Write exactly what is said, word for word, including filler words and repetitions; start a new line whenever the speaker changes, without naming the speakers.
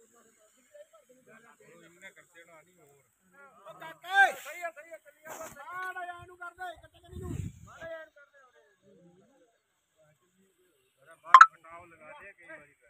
ਇਹਨੇ ਕਰਦੇ ਨਾ ਨਹੀਂ ਹੋਰ
ਉਹ ਕਾਕੇ ਸਹੀ ਆ ਸਹੀ ਆ ਚੱਲੀ ਆ ਮਾੜਾ ਯਾਰ ਨੂੰ ਕਰਦੇ ਕੱਟੇ ਕਨੀ ਨੂੰ ਮਾੜਾ ਯਾਰ ਕਰਦੇ ਬੜਾ ਬਾਹਰ ਖਟਾਓ ਲਗਾ ਦੇ ਕਈ ਵਾਰੀ